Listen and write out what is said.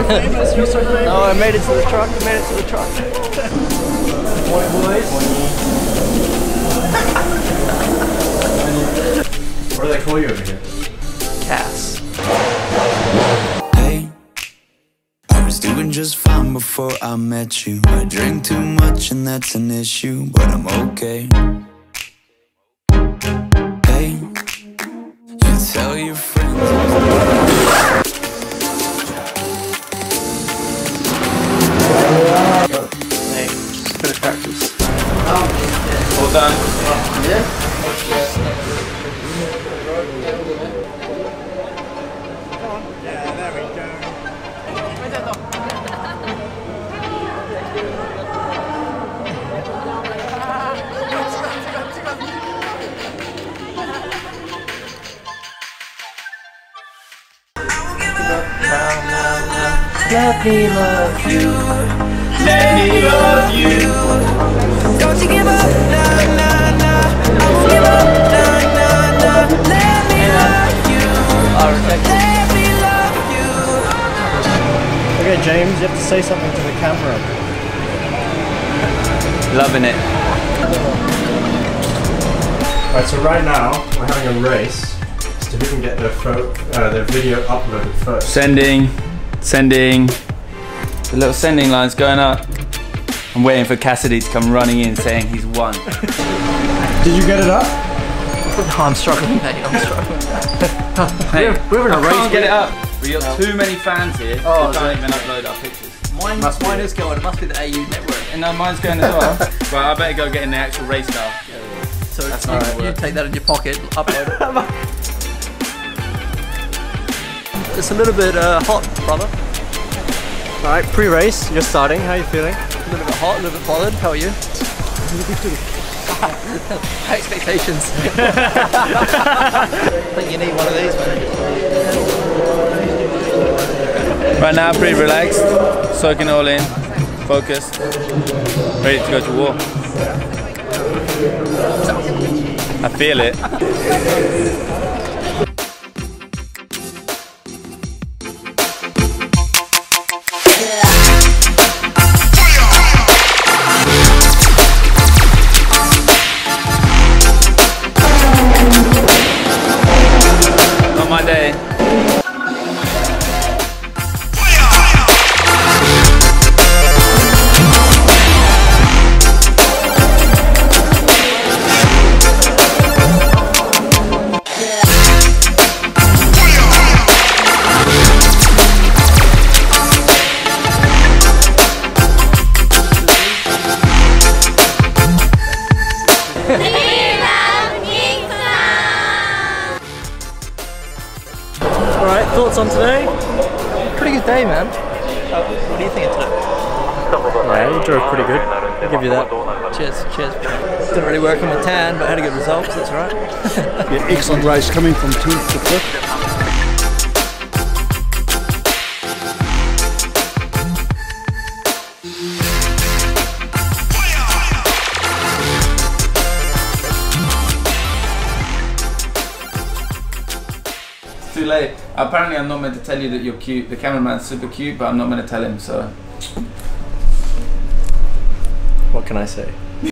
famous, you're so famous. No, I made it to the truck, I made it to the truck. Morning, boys. What do they call you over here? Cass. Hey, I was doing just fine before I met you. I drink too much and that's an issue, but I'm okay. Hey, you tell your friends. Hey, just finish practice. All done. Yeah. Let me love you. Let me love you. Don't you give up, nah, nah, nah. I won't give up, nah, nah, nah. Let me love you. Let me love you. Okay, James, you have to say something to the camera. Loving it. Alright, so right now we're having a race as to who can get their video uploaded first. Sending. The little sending line's going up. I'm waiting for Cassidy to come running in saying he's won. Did you get it up? No, I'm struggling, mate. I'm struggling. Hey, we're in a race. Can't get it up. We got too many fans here. Oh, we can't even upload our pictures. Mine is going. It must be the AU network. And no, mine's going as well. Well, I better go get in the actual race car. So That's not gonna you work. take that in your pocket, upload it. It's a little bit hot, brother. Alright, pre-race, you're starting. How are you feeling? A little bit hot, a little bit bothered. How are you? High expectations. I think you need one of these, man. Right now, pretty relaxed, soaking it all in, focused, ready to go to war. I feel it. Not my day. Alright, thoughts on today? Pretty good day, man. What do you think of today? Yeah, you drove pretty good. I'll give you that. Cheers, cheers. Didn't really work on my tan, but had a good result, so that's alright. Yeah, excellent race coming from 10th to 5th. Too late. Apparently I'm not meant to tell you that you're cute. The cameraman's super cute, but I'm not meant to tell him, so. What can I say?